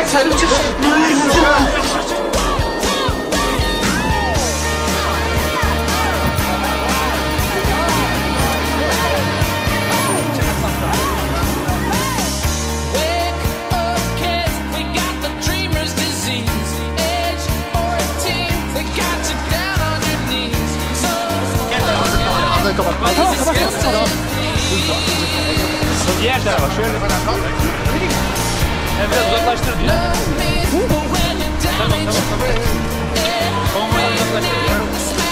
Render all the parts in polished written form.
Sen çık. Tamam. Diğer tarafa şöyle. Biraz uzaklaştır diyor. Tamam. Konvoyu uzaklaştır diyor.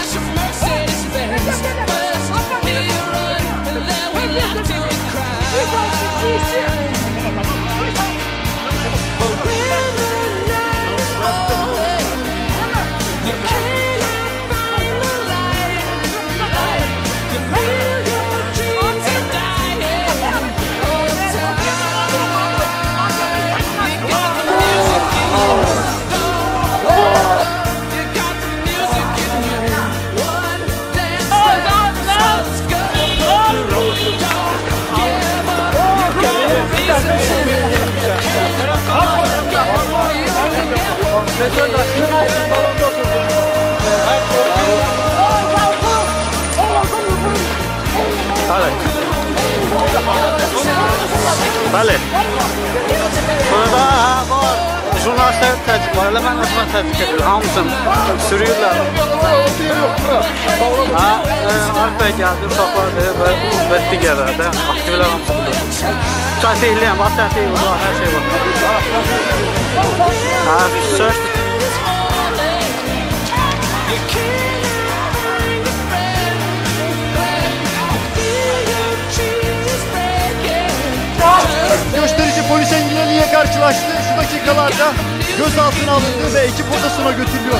Bəli. Burada var. Jurnalistlər təcrübə var. Mən özümə təbrik edirəm. Hamısını sürüyorlar. Arif bəy gəldi, uşaqlar və digərlər də aktivlər hamısı budur. Çay sehliyəm, var, tətil var, hər şey var. Söz. Gösterici polis engelleriyle karşılaştı. Şu dakikalarda gözaltına alındı ve ekip odasına götürülüyor.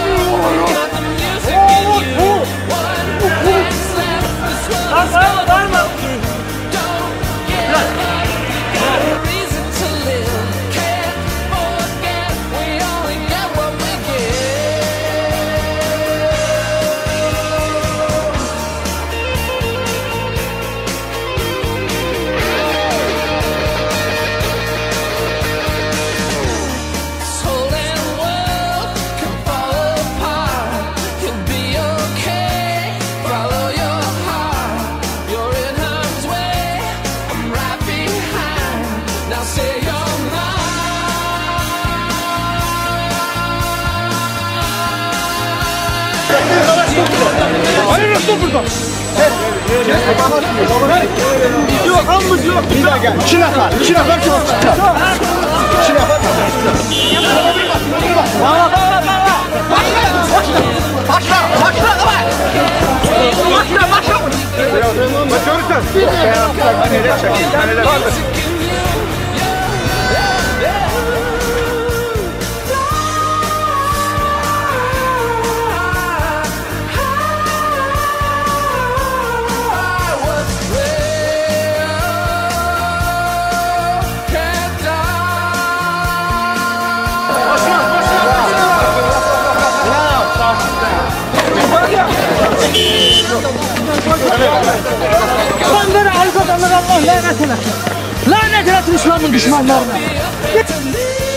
Ayrılık buradan. Yok, hamımız yok. Bir daha gel. İki nefer çok çıkacak. İki nefer. Onları alkotanlar Allah lanet eylesin. Lanet eylesin İslam'ın düşmanlarına.